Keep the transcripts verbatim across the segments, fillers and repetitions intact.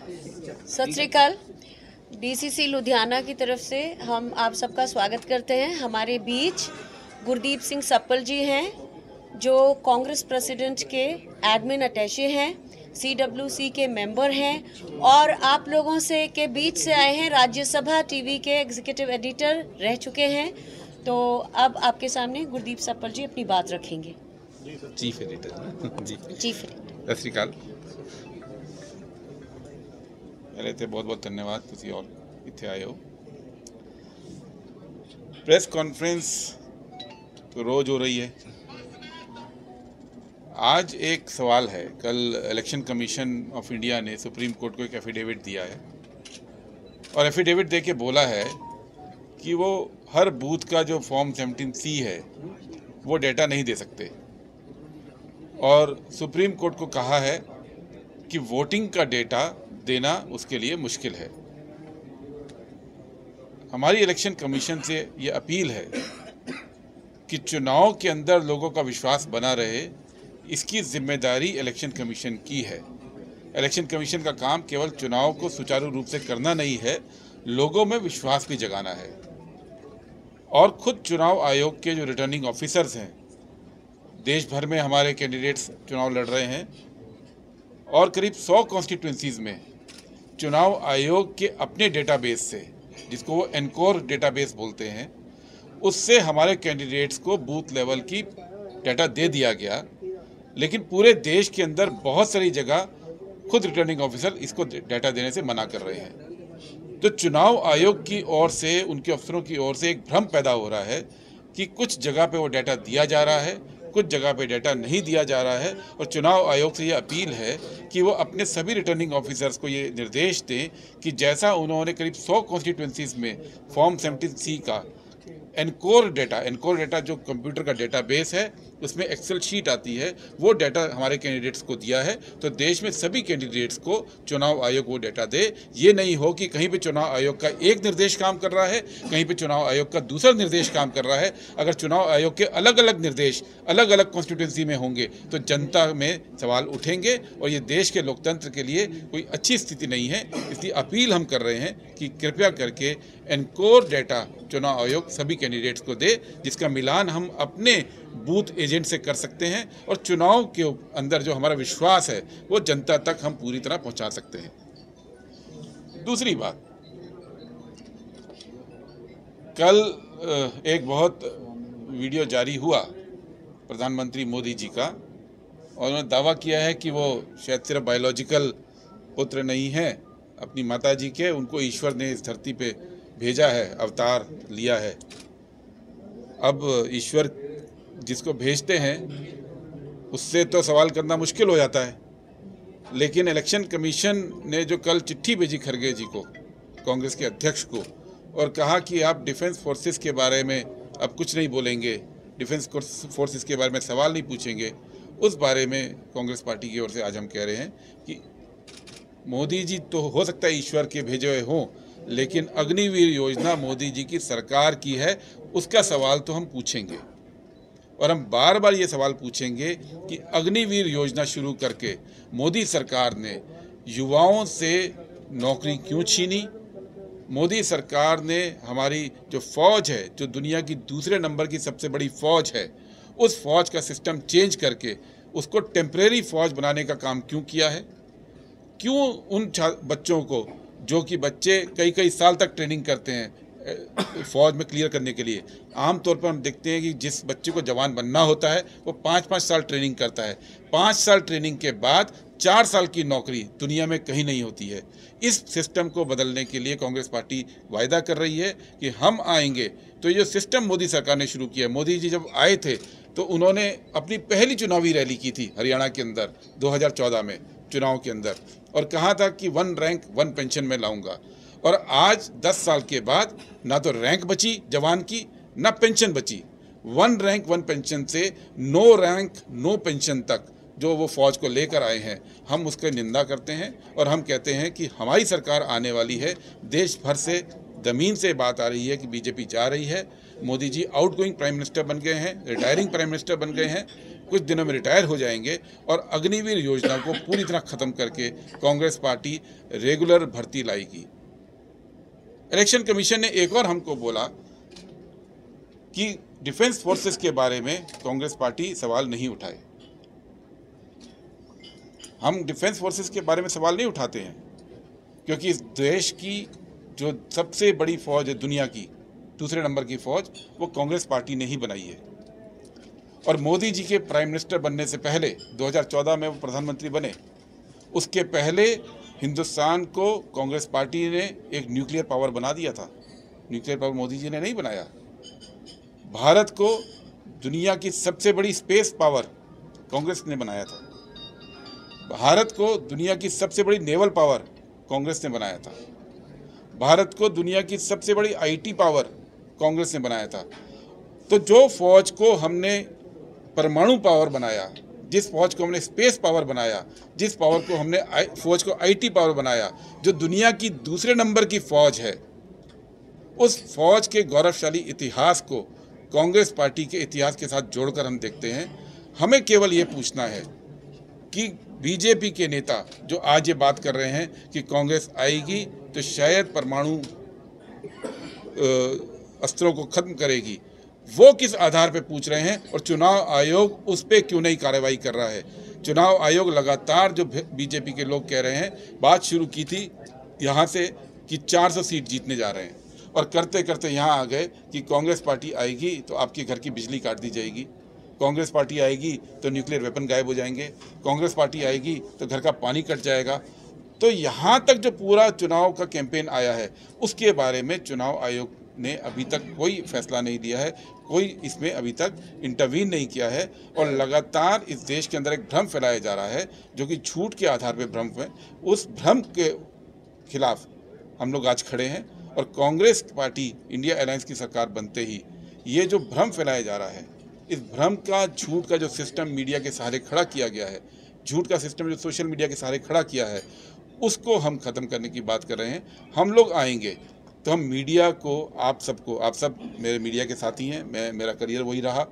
सत श्री अकाल। डीसीसी लुधियाना की तरफ से हम आप सबका स्वागत करते हैं। हमारे बीच गुरदीप सिंह सप्पल जी हैं, जो कांग्रेस प्रेसिडेंट के एडमिन अटैचे हैं, सीडब्ल्यूसी के मेंबर हैं और आप लोगों से के बीच से आए हैं। राज्यसभा टीवी के एग्जीक्यूटिव एडिटर रह चुके हैं। तो अब आपके सामने गुरदीप सप्पल जी अपनी बात रखेंगे। Chief editor ji chief editor Sat Shri अकाल। पहले तो बहुत बहुत धन्यवाद तुसी और इत्थे आए हो। प्रेस कॉन्फ्रेंस तो रोज हो रही है। आज एक सवाल है, कल इलेक्शन कमीशन ऑफ इंडिया ने सुप्रीम कोर्ट को एक एफिडेविट दिया है और एफिडेविट दे के बोला है कि वो हर बूथ का जो फॉर्म सेवनटीन सी है वो डेटा नहीं दे सकते और सुप्रीम कोर्ट को कहा है कि वोटिंग का डेटा देना उसके लिए मुश्किल है। हमारी इलेक्शन कमीशन से ये अपील है कि चुनाव के अंदर लोगों का विश्वास बना रहे, इसकी जिम्मेदारी इलेक्शन कमीशन की है। इलेक्शन कमीशन का काम केवल चुनाव को सुचारू रूप से करना नहीं है, लोगों में विश्वास भी जगाना है। और खुद चुनाव आयोग के जो रिटर्निंग ऑफिसर्स हैं, देश भर में हमारे कैंडिडेट्स चुनाव लड़ रहे हैं और करीब सौ कॉन्स्टिट्यूंसीज में चुनाव आयोग के अपने डेटाबेस से, जिसको वो एनकोर डेटाबेस बोलते हैं, उससे हमारे कैंडिडेट्स को बूथ लेवल की डाटा दे दिया गया। लेकिन पूरे देश के अंदर बहुत सारी जगह खुद रिटर्निंग ऑफिसर इसको डाटा देने से मना कर रहे हैं। तो चुनाव आयोग की ओर से, उनके अफसरों की ओर से एक भ्रम पैदा हो रहा है कि कुछ जगह पे वो डाटा दिया जा रहा है, कुछ जगह पे डाटा नहीं दिया जा रहा है। और चुनाव आयोग से ये अपील है कि वो अपने सभी रिटर्निंग ऑफिसर्स को ये निर्देश दें कि जैसा उन्होंने करीब सौ कॉन्स्टिट्यूंसीज में फॉर्म सेवनटीन सी का एनकोर डाटा, एनकोर डाटा जो कंप्यूटर का डेटाबेस है, उसमें एक्सेल शीट आती है, वो डाटा हमारे कैंडिडेट्स को दिया है। तो देश में सभी कैंडिडेट्स को चुनाव आयोग वो डाटा दे। ये नहीं हो कि कहीं पे चुनाव आयोग का एक निर्देश काम कर रहा है, कहीं पे चुनाव आयोग का दूसरा निर्देश काम कर रहा है। अगर चुनाव आयोग के अलग अलग निर्देश अलग अलग कॉन्स्टिट्यूंसी में होंगे तो जनता में सवाल उठेंगे और ये देश के लोकतंत्र के लिए कोई अच्छी स्थिति नहीं है। इसलिए अपील हम कर रहे हैं कि कृपया करके एनकोर डाटा चुनाव आयोग सभी कैंडिडेट्स को दे, जिसका मिलान हम अपने बूथ एजेंट से कर सकते हैं और चुनाव के अंदर जो हमारा विश्वास है वो जनता तक हम पूरी तरह पहुंचा सकते हैं। दूसरी बात, कल एक बहुत वीडियो जारी हुआ प्रधानमंत्री मोदी जी का और उन्होंने दावा किया है कि वो शायद सिर्फ बायोलॉजिकल पुत्र नहीं है अपनी माता जी के, उनको ईश्वर ने इस धरती पे भेजा है, अवतार लिया है। अब ईश्वर जिसको भेजते हैं उससे तो सवाल करना मुश्किल हो जाता है, लेकिन इलेक्शन कमीशन ने जो कल चिट्ठी भेजी खरगे जी को, कांग्रेस के अध्यक्ष को, और कहा कि आप डिफेंस फोर्सेस के बारे में अब कुछ नहीं बोलेंगे, डिफेंस फोर्सेस के बारे में सवाल नहीं पूछेंगे, उस बारे में कांग्रेस पार्टी की ओर से आज हम कह रहे हैं कि मोदी जी तो हो सकता है ईश्वर के भेजे हुए हों, लेकिन अग्निवीर योजना मोदी जी की सरकार की है, उसका सवाल तो हम पूछेंगे। और हम बार बार ये सवाल पूछेंगे कि अग्निवीर योजना शुरू करके मोदी सरकार ने युवाओं से नौकरी क्यों छीनी? मोदी सरकार ने हमारी जो फौज है, जो दुनिया की दूसरे नंबर की सबसे बड़ी फौज है, उस फौज का सिस्टम चेंज करके उसको टेम्परेरी फौज बनाने का काम क्यों किया है? क्यों उन बच्चों को, जो कि बच्चे कई कई साल तक ट्रेनिंग करते हैं फौज में क्लियर करने के लिए, आमतौर पर हम देखते हैं कि जिस बच्चे को जवान बनना होता है वो पाँच पाँच साल ट्रेनिंग करता है, पाँच साल ट्रेनिंग के बाद चार साल की नौकरी दुनिया में कहीं नहीं होती है। इस सिस्टम को बदलने के लिए कांग्रेस पार्टी वायदा कर रही है कि हम आएंगे। तो ये सिस्टम मोदी सरकार ने शुरू किया है। मोदी जी जब आए थे तो उन्होंने अपनी पहली चुनावी रैली की थी हरियाणा के अंदर दो हज़ार चौदह में चुनाव के अंदर, और कहा था कि वन रैंक वन पेंशन में लाऊंगा। और आज दस साल के बाद ना तो रैंक बची जवान की, ना पेंशन बची। वन रैंक वन पेंशन से नो रैंक नो पेंशन तक जो वो फौज को लेकर आए हैं, हम उसकी निंदा करते हैं और हम कहते हैं कि हमारी सरकार आने वाली है। देश भर से ज़मीन से बात आ रही है कि बीजेपी जा रही है। Modi ji outgoing prime minister बन गए हैं, रिटायरिंग प्राइम मिनिस्टर बन गए हैं। कुछ दिनों में रिटायर हो जाएंगे और अग्निवीर योजना को पूरी तरह खत्म करके कांग्रेस पार्टी रेगुलर भर्ती लाएगी। इलेक्शन कमीशन ने एक और हमको बोला कि डिफेंस फोर्सेस के बारे में कांग्रेस पार्टी सवाल नहीं उठाए। हम डिफेंस फोर्सेस के बारे में सवाल नहीं उठाते हैं क्योंकि इस देश की जो सबसे बड़ी फौज है दुनिया की, दूसरे नंबर की फौज, वो कांग्रेस पार्टी ने ही बनाई है। और मोदी जी के प्राइम मिनिस्टर बनने से पहले दो हज़ार चौदह में वो प्रधानमंत्री बने, उसके पहले हिंदुस्तान को कांग्रेस पार्टी ने एक न्यूक्लियर पावर बना दिया था। न्यूक्लियर पावर मोदी जी ने नहीं बनाया। भारत को दुनिया की सबसे बड़ी स्पेस पावर कांग्रेस ने बनाया था। भारत को दुनिया की सबसे बड़ी नेवल पावर कांग्रेस ने बनाया था। भारत को दुनिया की सबसे बड़ी आईटी पावर कांग्रेस ने बनाया था। तो जो फौज को हमने परमाणु पावर बनाया, जिस फौज को हमने स्पेस पावर बनाया, जिस पावर को हमने फौज को आईटी पावर बनाया, जो दुनिया की दूसरे नंबर की फौज है, उस फौज के गौरवशाली इतिहास को कांग्रेस पार्टी के इतिहास के साथ जोड़कर हम देखते हैं। हमें केवल ये पूछना है कि बीजेपी के नेता जो आज ये बात कर रहे हैं कि कांग्रेस आएगी तो शायद परमाणु अस्त्रों को खत्म करेगी, वो किस आधार पे पूछ रहे हैं और चुनाव आयोग उस पर क्यों नहीं कार्रवाई कर रहा है। चुनाव आयोग लगातार जो बीजेपी के लोग कह रहे हैं, बात शुरू की थी यहाँ से कि चार सौ सीट जीतने जा रहे हैं और करते करते यहाँ आ गए कि कांग्रेस पार्टी आएगी तो आपके घर की बिजली काट दी जाएगी, कांग्रेस पार्टी आएगी तो न्यूक्लियर वेपन गायब हो जाएंगे, कांग्रेस पार्टी आएगी तो घर का पानी कट जाएगा। तो यहाँ तक जो पूरा चुनाव का कैंपेन आया है उसके बारे में चुनाव आयोग ने अभी तक कोई फैसला नहीं दिया है, कोई इसमें अभी तक इंटरवीन नहीं किया है और लगातार इस देश के अंदर एक भ्रम फैलाया जा रहा है जो कि झूठ के आधार पर भ्रम है। उस भ्रम के खिलाफ हम लोग आज खड़े हैं और कांग्रेस पार्टी इंडिया अलायंस की सरकार बनते ही ये जो भ्रम फैलाया जा रहा है, इस भ्रम का, झूठ का जो सिस्टम मीडिया के सहारे खड़ा किया गया है, झूठ का सिस्टम जो सोशल मीडिया के सहारे खड़ा किया है, उसको हम ख़त्म करने की बात कर रहे हैं। हम लोग आएंगे तो हम मीडिया को, आप सबको, आप सब मेरे मीडिया के साथी हैं, मैं मेरा करियर वही रहा,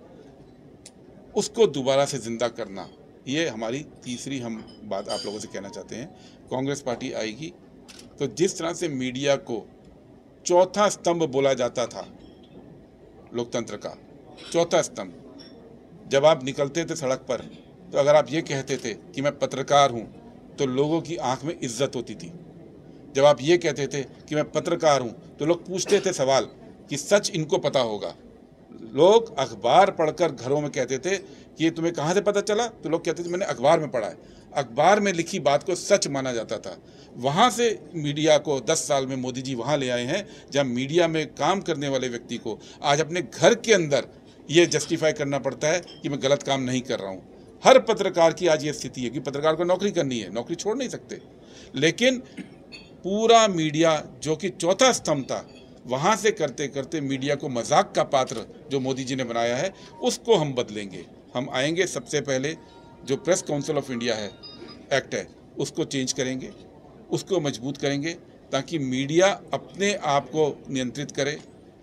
उसको दोबारा से ज़िंदा करना, ये हमारी तीसरी हम बात आप लोगों से कहना चाहते हैं। कांग्रेस पार्टी आएगी तो जिस तरह से मीडिया को चौथा स्तंभ बोला जाता था लोकतंत्र का, चौथा स्तंभ, जब आप निकलते थे सड़क पर तो अगर आप ये कहते थे कि मैं पत्रकार हूँ तो लोगों की आंख में इज्जत होती थी। जब आप ये कहते थे कि मैं पत्रकार हूँ तो लोग पूछते थे सवाल कि सच इनको पता होगा। लोग अखबार पढ़कर घरों में कहते थे कि ये तुम्हें कहाँ से पता चला, तो लोग कहते थे मैंने अखबार में पढ़ा है। अखबार में लिखी बात को सच माना जाता था। वहाँ से मीडिया को दस साल में मोदी जी वहाँ ले आए हैं जब मीडिया में काम करने वाले व्यक्ति को आज अपने घर के अंदर ये जस्टिफाई करना पड़ता है कि मैं गलत काम नहीं कर रहा हूँ। हर पत्रकार की आज ये स्थिति है कि पत्रकार को नौकरी करनी है, नौकरी छोड़ नहीं सकते। लेकिन पूरा मीडिया जो कि चौथा स्तंभ था, वहाँ से करते करते मीडिया को मजाक का पात्र जो मोदी जी ने बनाया है उसको हम बदलेंगे। हम आएंगे, सबसे पहले जो प्रेस काउंसिल ऑफ इंडिया है, एक्ट है, उसको चेंज करेंगे, उसको मजबूत करेंगे ताकि मीडिया अपने आप को नियंत्रित करे।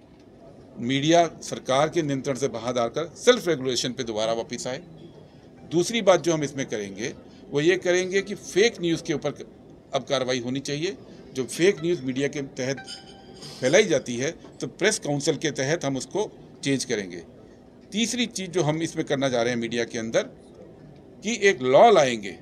मीडिया सरकार के नियंत्रण से बाहर आकर सेल्फ रेगुलेशन पे दोबारा वापस आए। दूसरी बात जो हम इसमें करेंगे वो ये करेंगे कि फेक न्यूज़ के ऊपर अब कार्रवाई होनी चाहिए। जो फेक न्यूज़ मीडिया के तहत फैलाई जाती है तो प्रेस काउंसिल के तहत हम उसको चेंज करेंगे। तीसरी चीज़ जो हम इसमें करना जा रहे हैं मीडिया के अंदर कि एक लॉ लाएंगे,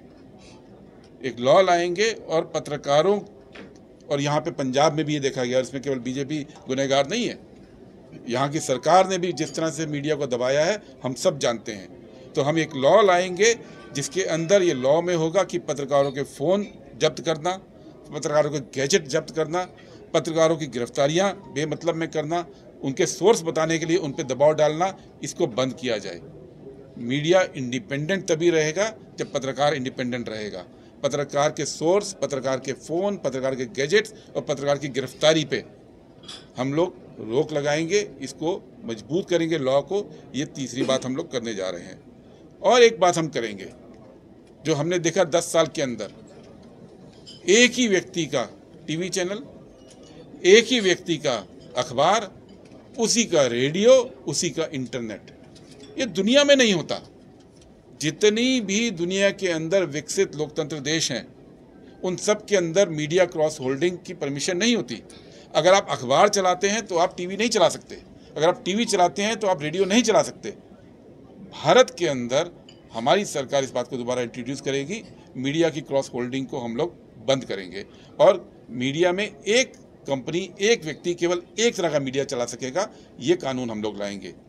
एक लॉ लाएंगे और पत्रकारों, और यहाँ पे पंजाब में भी ये देखा गया, इसमें केवल बीजेपी गुनहगार नहीं है, यहाँ की सरकार ने भी जिस तरह से मीडिया को दबाया है हम सब जानते हैं। तो हम एक लॉ लाएंगे जिसके अंदर ये लॉ में होगा कि पत्रकारों के फ़ोन जब्त करना, पत्रकारों के गैजेट जब्त करना, पत्रकारों की गिरफ्तारियां बेमतलब में करना, उनके सोर्स बताने के लिए उन पर दबाव डालना, इसको बंद किया जाए। मीडिया इंडिपेंडेंट तभी रहेगा जब पत्रकार इंडिपेंडेंट रहेगा। पत्रकार के सोर्स, पत्रकार के फ़ोन, पत्रकार के गैजेट्स और पत्रकार की गिरफ्तारी पे हम लोग रोक लगाएंगे, इसको मजबूत करेंगे लॉ को। ये तीसरी बात हम लोग करने जा रहे हैं। और एक बात हम करेंगे जो हमने देखा दस साल के अंदर, एक ही व्यक्ति का टीवी चैनल, एक ही व्यक्ति का अखबार, उसी का रेडियो, उसी का इंटरनेट, ये दुनिया में नहीं होता। जितनी भी दुनिया के अंदर विकसित लोकतंत्र देश हैं, उन सब के अंदर मीडिया क्रॉस होल्डिंग की परमिशन नहीं होती। अगर आप अखबार चलाते हैं तो आप टीवी नहीं चला सकते, अगर आप टीवी चलाते हैं तो आप रेडियो नहीं चला सकते। भारत के अंदर हमारी सरकार इस बात को दोबारा इंट्रोड्यूस करेगी, मीडिया की क्रॉस होल्डिंग को हम लोग बंद करेंगे और मीडिया में एक कंपनी, एक व्यक्ति केवल एक तरह का मीडिया चला सकेगा, ये कानून हम लोग लाएंगे।